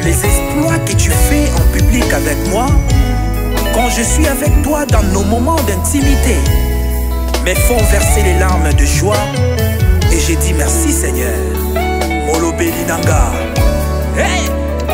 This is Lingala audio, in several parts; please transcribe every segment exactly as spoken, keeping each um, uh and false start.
Les exploits que tu fais en public avec moi, quand je suis avec toi dans nos moments d'intimité, me font verser les larmes de joie. Et j'ai dit merci Seigneur. Molobeli Nanga. Hey!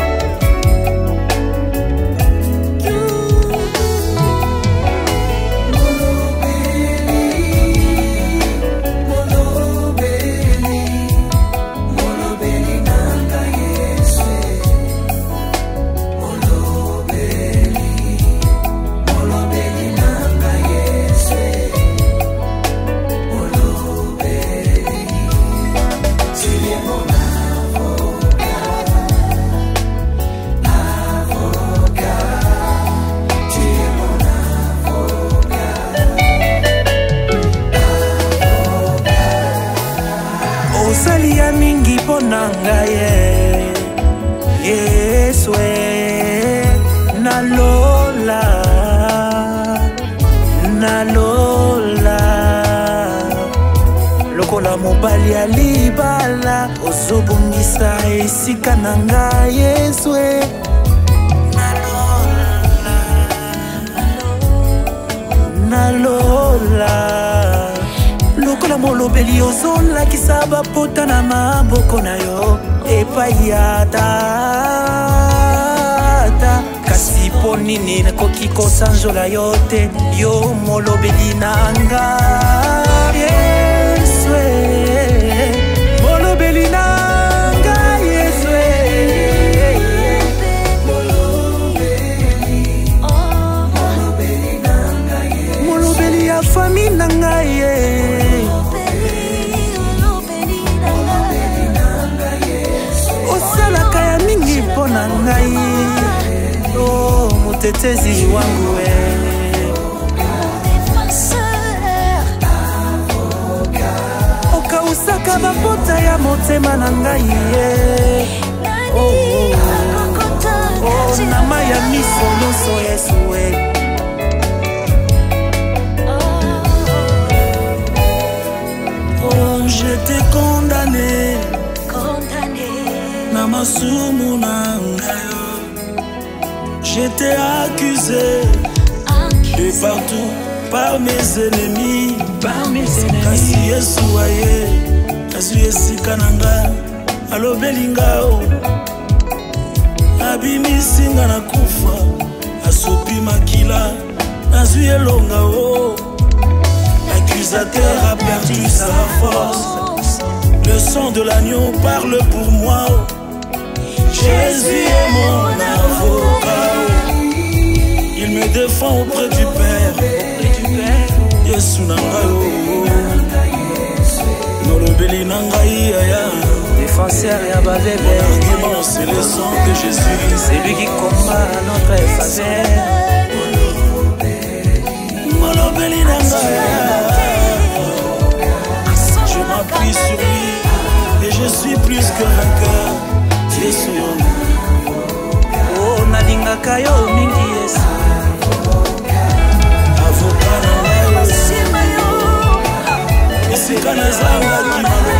Osalia mingi ponanga ye Yeswe Nalola Nalola Lokola mobali ya libala ozobungisa esika nanga Yeswe Nalola Nalola Lokola molobeli ozola kisaba pota na maboko na yo epai ya tata. Kasi po nini nakoki kosanzola yo te, yo molobeli nanga Yeswe, molobeli nanga Yeswe, molobeli ya fami nanga ye. Pona ngai, oh mutetezi wangu we, okausaka bapota ya motema na ngai ye. Oh, oh, oh, nama ya miso nyonso Yesu we. Oh, j'étais condamné Namasumu nangayo, j'étais accusé de partout par mes ennemis, par mes ennemis. Kasi Yesu aye, kasi esika nanga alobeli ngao, abimisinga na kufa, asopi makila nazwi elonga o. L'accusateur a perdu sa force, le sang de l'agneau parle pour moi. Jésus est mon avocat, il me défend auprès du Père. Yesu nangayo, molobeli nangai aya, défenseur ya babebe. L'argument c'est le sang de Jésus, c'est lui qui combat à notre faveur. Molobeli nangai, je m'appuie sur lui et je suis plus que vainqueur. Yesu oh nalingaka yo mingi Yesu, avocat na yo esika nazangaki